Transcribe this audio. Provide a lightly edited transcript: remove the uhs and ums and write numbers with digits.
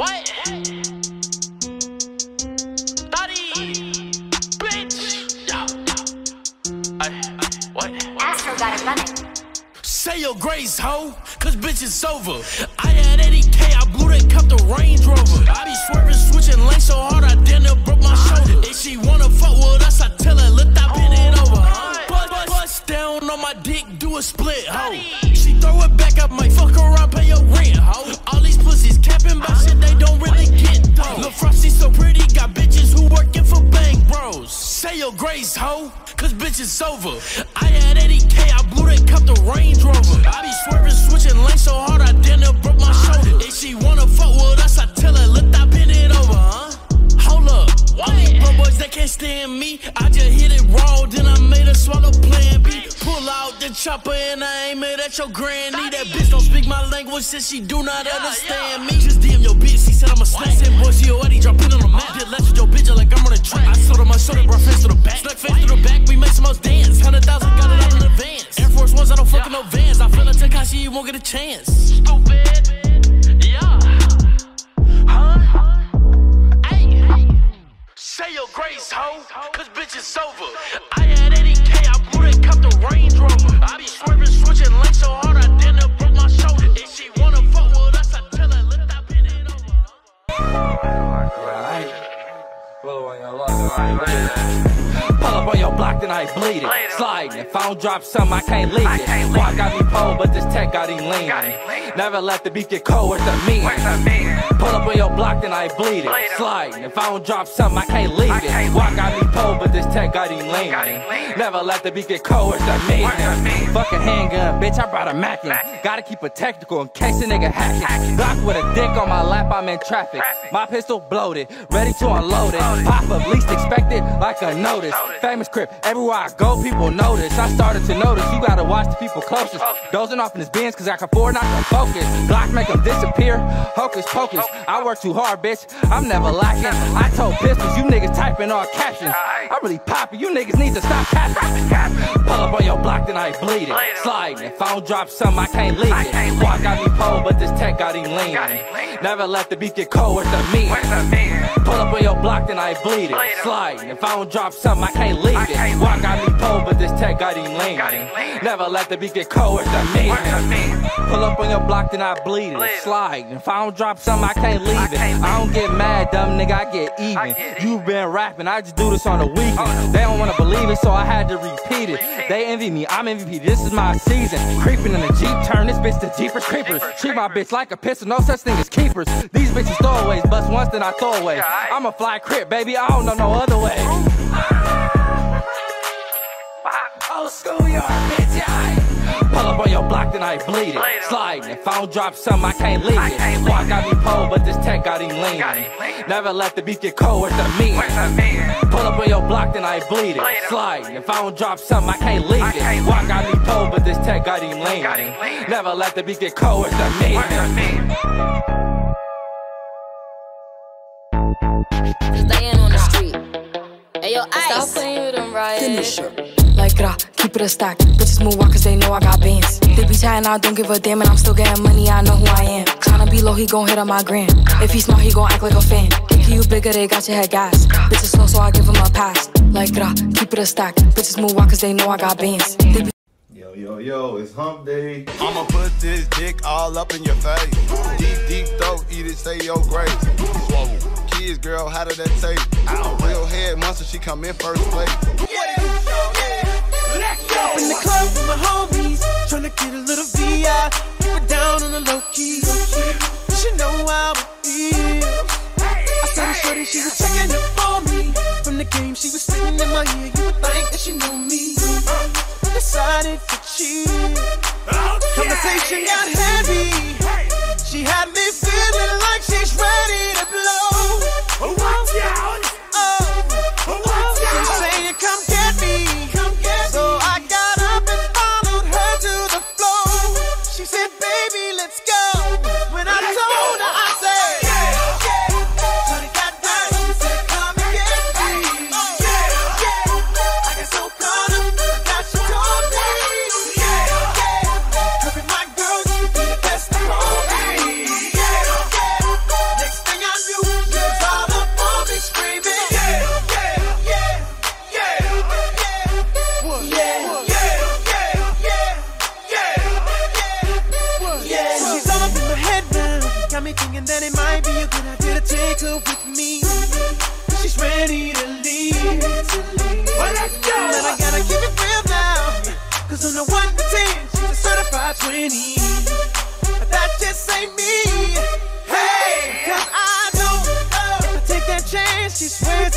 What? Astro got it running. Say your grace, ho, cause bitch it's over. I had 80K, I blew that cup the Range Rover. I be swerving, switching lanes so hard I damn near broke my shoulder. If she wanna fuck with us, I tell her, look, I bend it over. Bust down on my dick, do a split, ho. She throw it back, I might fuck around, pay your rent, ho. All these pussies capping about shit they don't really get, though. Lil' Frosty so pretty, got bitches who working for Bang Bros. Say your grace, ho, cause bitch it's over. I had 80K, I blew that cup the Range Rover. I be swerving, switching lanes so hard I damn near broke my shoulder. If she wanna fuck with us, I tell her, look, I bend it over, huh? Hold up, all these bro boys that can't stand me. I just hit it raw, then I made her swallow plan B. Pull out the chopper and I aim it at your granny. That bitch don't speak my language, since she do not understand me. Just DM your bitch, she said I'm a snack. Said boy, she already drop it on the map. Did less with your bitch like I'm on a track. I sold her my shoulder, brought face to the back. Snuck face to the back, we make some most dance. 100,000, got it out in advance. Air Force Ones, I don't fucking no Vans. I feel like Tekashi, you won't get a chance. Stupid. Yeah. Huh? Ay. Say your grace, ho, cause bitch it's over. I had 80K, I blew that cup the Range Rover. I be swerving, switching lanes so hard I damn near broke my shoulder. If she wanna fuck with us, I tell her, look, I bend it over. Pull up on your block, then I bleed it. Sliding, if I don't drop something, I can't leave it. Walk got me pole, but this tech got him leaning. Never let the beat get cold, where's the mean? Pull up on your block, then I bleed it. Sliding, if I don't drop something, I can't leave it. Walk got me pole, but this tech got him leaning. Never let the beat get cold, where's the mean? Fuck a handgun, bitch, I brought a Mac in. Gotta keep it technical in case a nigga hacking. Block with a dick on my lap, I'm in traffic. My pistol bloated, ready to unload it. Pop up, least expected, like a notice. Famous crib, everywhere I go, people notice. I started to notice, you gotta watch the people closest. Dozing off in his Benz, cause I can afford not to focus. Glock make them disappear, hocus pocus. I work too hard, bitch, I'm never lacking. I told pistols, you niggas typing all captions. I'm really popping, you niggas need to stop capping. Pull up on your block, then I bleed it. Sliding, if I don't drop something, I can't leave it. Walk got me pole, but this tech got him leaning. Never let the beat get cold, where's the mean? Pull up on your block, then I bleed it. Sliding, if I don't drop something, I can't leave it. Walk got me pole, but this tech got him leaning. Never let the beat get cold, where's the mean? Pull up on your block, then I bleed it. Sliding, if I don't drop something, I can't leave it. I don't get mad, dumb nigga, I get even. You been rapping, I just do this on the weekend. They don't wanna believe it, so I had to repeat it. They envy me, I'm MVP, this is my season. Creeping in the Jeep, turn this bitch to Jeepers Creepers. Treat my bitch like a pistol, no such thing as keepers. These bitches throwaways, bust once then I throw away. I'm a fly crip, baby, I don't know no other way. Old schoolyard, bitch, yeah. Pull up on your block, then I bleed it. Sliding, if I don't drop something, I can't leave it. Walk got me pole, but this tech got him leaning. Never let the beat get cold, where's the mean? Pull up on your block, then I bleed it. Sliding, if I don't drop something, I can't leave it. Walk got me pole, but this tech got him leaning. Never let the beat get cold, where's the mean? Just laying on the street. Hey, yo, Ice. Stop playing with them, Riot. Like keep it a stack. Bitches move on cause they know I got bands. They be chatting, I don't give a damn, and I'm still getting money, I know who I am. Tryna be low, he gon' hit on my gram. If he smart, he gon' act like a fan. Think you bigger, they got your head gas. Bitches slow, so I give him a pass. Like keep it a stack. Bitches move on cause they know I got bands. They be Yo, it's hump day. I'ma put this dick all up in your face. Deep throat, eat it, say your grace. Swallow. Kids, girl, how did that taste? Real head monster, she come in first place. Up in the club with my homies, tryna get a little VI. Keep it down on the low key. She know how it feels. I started shorty, she was checking up on me. From the game, she was sitting in my ear. You would think that she knew me. Decided to cheat. Conversation got heavy. She had me feeling like she's ready to blow. Watch out! She's saying, come get me. So I got up and followed her to the floor. She said, baby, let's go. When I told her, I said, Shorty got down, she said, come and get me. I got so caught up that she told me. Her and my girl used to be On the 1 to 10, she's a certified 20. But that just ain't me. Hey, cause I know if I take that chance, she swears